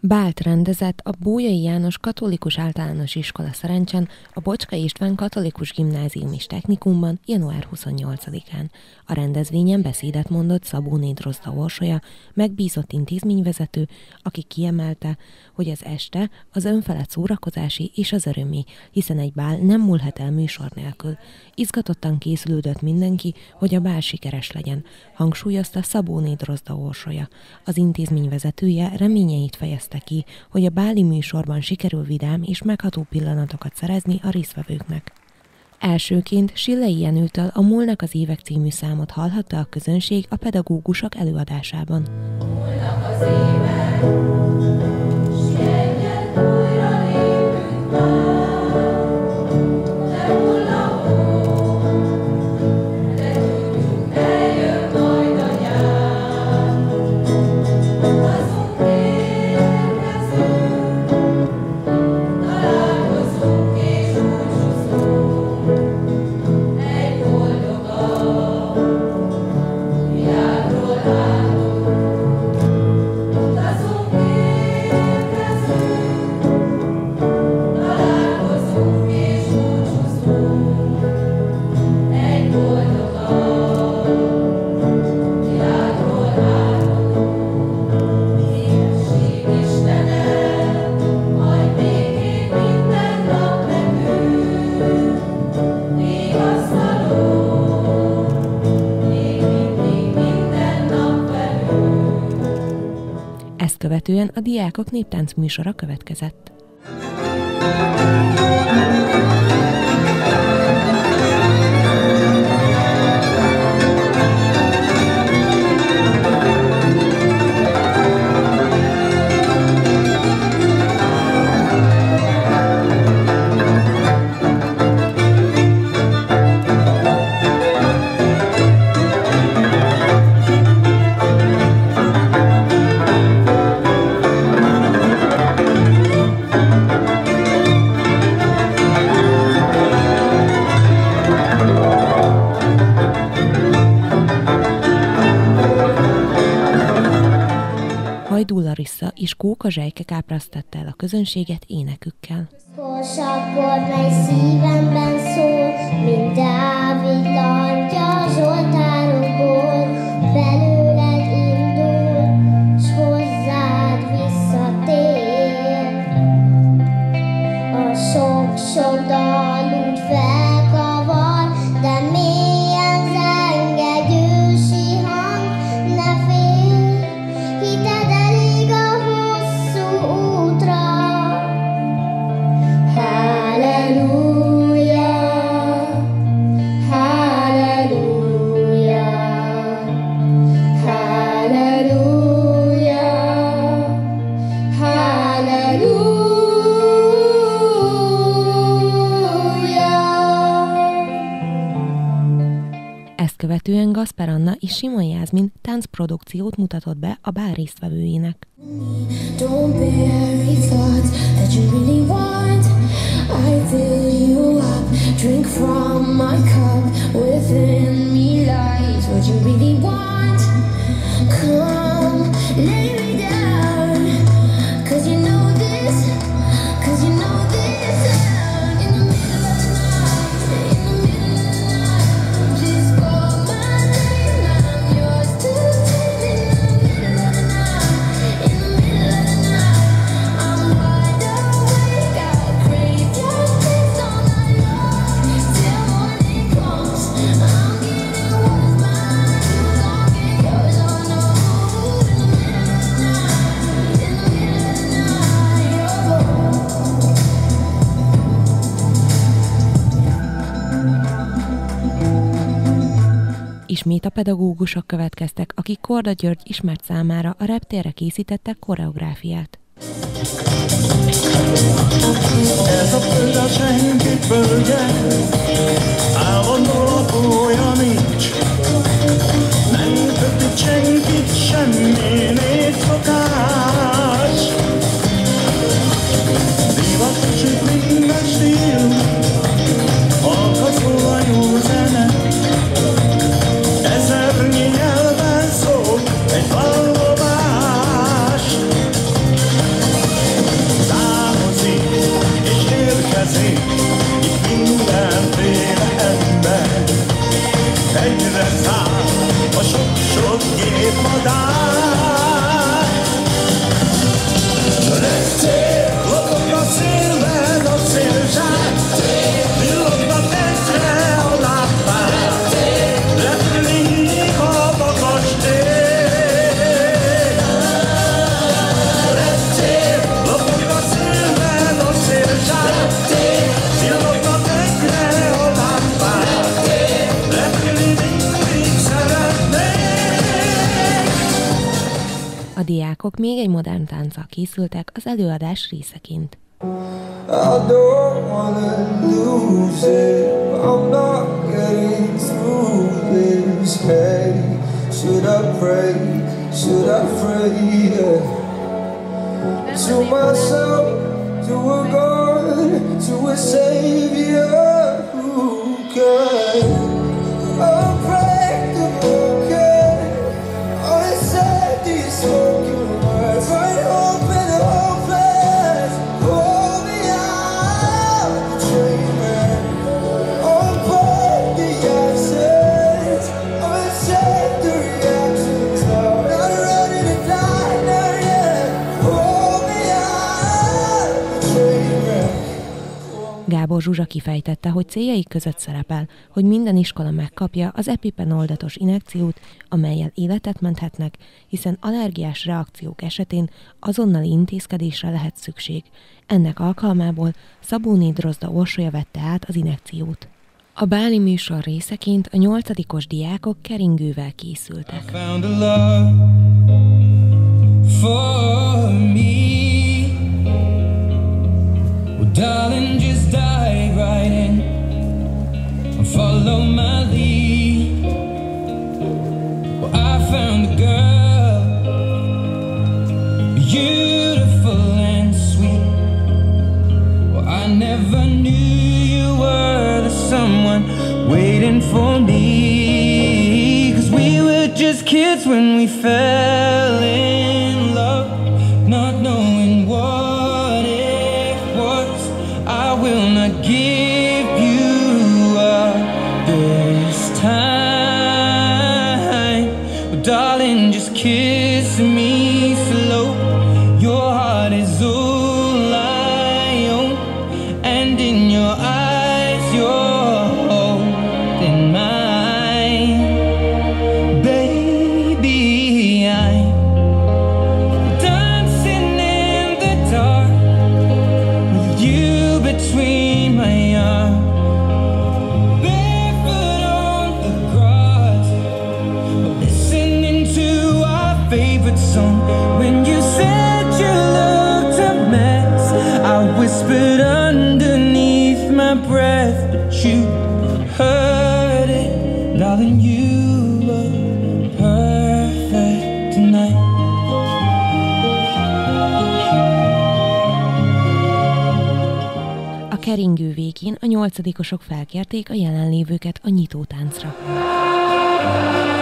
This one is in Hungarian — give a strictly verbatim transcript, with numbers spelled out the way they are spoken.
Bált rendezett a Bolyai János Katolikus Általános Iskola Szerencsen a Bocskai István Katolikus Gimnázium és Technikumban január huszonnyolcadikán. A rendezvényen beszédet mondott Szabóné Drozda Orsolya, megbízott intézményvezető, aki kiemelte, hogy az este az önfelett szórakozási és az örömé, hiszen egy bál nem múlhat el műsor nélkül. Izgatottan készülődött mindenki, hogy a bál sikeres legyen, hangsúlyozta Szabóné Drozda Orsolya. Az intézmény vezetője reményeit fejezte ki, hogy a báli műsorban sikerül vidám és megható pillanatokat szerezni a résztvevőknek. Elsőként Sillei Jenőtől a Múlnak az évek című számot hallhatta a közönség a pedagógusok előadásában. Múlnak az évek, s egyet újra lépünk már, de hull a hó, de tudjuk, eljön majd a nyár. Azunk érkezünk, találkozunk és búcsúzunk, egy boldogabb világról állunk. Utazunk, érkezünk, találkozunk és búcsúzunk, egy boldogabb világról állunk. Éhesség Istene, majd békét minden nap nekünk, vigasztaló, még mindig minden nap velünk. Ezt követően a diákok néptánc műsora következett. Hajdú Larissa és Kóka Zsejke kápráztatta el a közönséget énekükkel. Korsakor, mely szívemben szól, mint Dávid lantja zsoltárokból, belőled indul, s hozzád visszatér. A sok-sok dal úgy felkavar, de mélyen zengeg ősi hang, ne félj, hited elég a hosszú útra. Halleluja, halleluja, halleluja, halleluja. Ezt követően Gaspar Anna és Simon Jászmin táncprodukciót mutatott be a bál résztvevőinek. Don't bury thoughts that you really want. I fill you up, drink from my cup. Within me lies what you really want. Come, lay me down, 'cause you know this, 'cause you know this. In the middle of the night, in the middle of the night, please call my name, I'm yours to take. In the middle of the night, in the middle of the night, I'm wide awake, I crave your kiss all night long. Till morning comes, I'm getting what is mine, too long and yours, oh no. In the middle of the night, in the middle of the night, oh. Ismét a pedagógusok következtek, akik Korda György ismert számára a reptérre készítettek koreográfiát. Ez a föld a senki földje, állandó lakója nincs. Nem kötött senkit semmi népszokás. Divatos minden stíl, halkan szól a jó zene. Ezernyi nyelven szól egy vallomás. diákok még egy modern tánccal készültek az előadás részeként. I don't wanna lose it. I'm not getting through this. Hey, should I pray? Should I pray? Yeah. To myself, to a God, to a Savior who can break the broken. I said these spoken words, right open the hopeless. Hold me out the dreamer. Unplug the accents, uncheck the reactions. I'm not ready to die, not yet. Hold me out the dreamer. Gábor Zsuzsa kifejtette, hogy céljaik között szerepel, hogy minden iskola megkapja az EpiPen oldatos injekciót, amellyel életet menthetnek, hiszen allergiás reakciók esetén azonnali intézkedésre lehet szükség. Ennek alkalmából Szabóné Drozda orsolya vette át az injekciót. A báli műsor részeként a nyolcadikos diákok keringővel készültek. Found a love for me. Well, darling, just dive right in and follow my lead. Well, I found a girl, beautiful and sweet. Well, I never knew you were the someone waiting for me. 'Cause we were just kids when we fell in love, not knowing what it was. I will not give you up this time. But darling, just kiss me slow. Your heart is all I own, and in your eyes you're holding mine. Baby, I'm dancing in the dark with you between my arms, barefoot on the grass, listening to our favorite song. When you said you looked a mess, I whispered underneath my breath, but you heard it, darling. You look perfect tonight. A keringő végén a nyolcadikosok felkérték a jelenlévőket a nyitótáncra.